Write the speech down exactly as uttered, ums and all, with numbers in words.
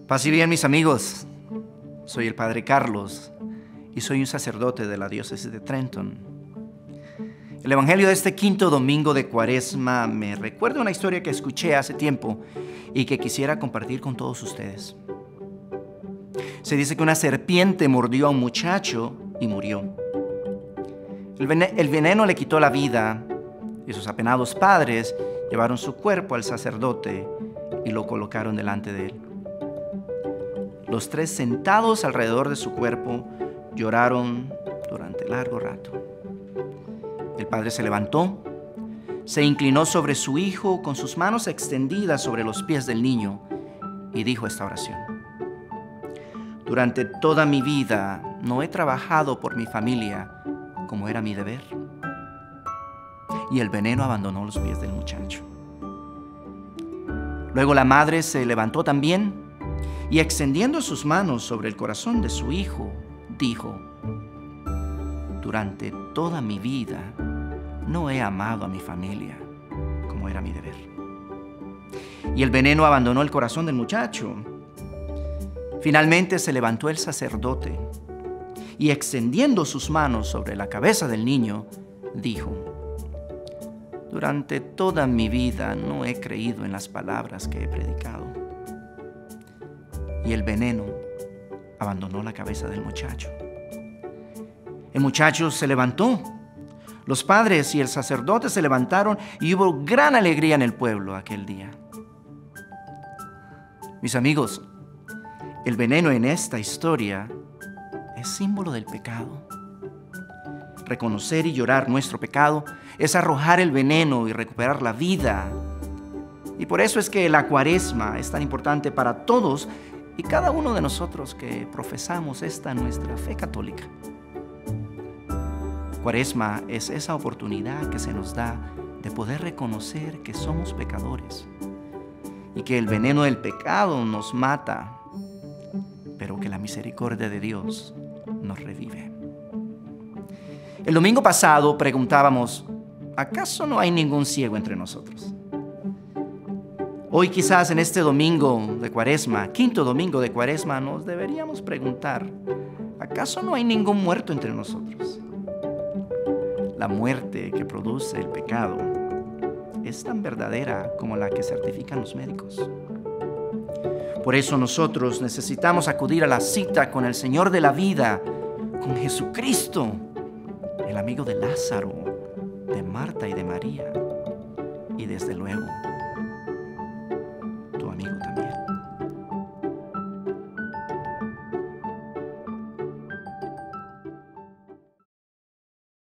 Paz y bien, mis amigos. Soy el Padre Carlos y soy un sacerdote de la diócesis de Trenton. El evangelio de este quinto domingo de Cuaresma me recuerda una historia que escuché hace tiempo y que quisiera compartir con todos ustedes. Se dice que una serpiente mordió a un muchacho y murió. El, vene- el veneno le quitó la vida y sus apenados padres llevaron su cuerpo al sacerdote y lo colocaron delante de él. Los tres, sentados alrededor de su cuerpo, lloraron durante largo rato. El padre se levantó, se inclinó sobre su hijo con sus manos extendidas sobre los pies del niño y dijo esta oración: durante toda mi vida no he trabajado por mi familia como era mi deber. Y el veneno abandonó los pies del muchacho. Luego la madre se levantó también y, extendiendo sus manos sobre el corazón de su hijo, dijo: durante toda mi vida no he amado a mi familia como era mi deber. Y el veneno abandonó el corazón del muchacho. Finalmente se levantó el sacerdote y, extendiendo sus manos sobre la cabeza del niño, dijo: durante toda mi vida no he creído en las palabras que he predicado. Y el veneno abandonó la cabeza del muchacho. El muchacho se levantó. Los padres y el sacerdote se levantaron y hubo gran alegría en el pueblo aquel día. Mis amigos, el veneno en esta historia es símbolo del pecado. Reconocer y llorar nuestro pecado es arrojar el veneno y recuperar la vida. Y por eso es que la Cuaresma es tan importante para todos y cada uno de nosotros que profesamos esta nuestra fe católica. Cuaresma es esa oportunidad que se nos da de poder reconocer que somos pecadores y que el veneno del pecado nos mata, pero que la misericordia de Dios nos revive. El domingo pasado preguntábamos: ¿acaso no hay ningún ciego entre nosotros? Hoy, quizás en este domingo de Cuaresma, quinto domingo de Cuaresma, nos deberíamos preguntar: ¿acaso no hay ningún muerto entre nosotros? La muerte que produce el pecado es tan verdadera como la que certifican los médicos. Por eso nosotros necesitamos acudir a la cita con el Señor de la vida, con Jesucristo, el amigo de Lázaro, de Marta y de María, y desde luego, tu amigo también.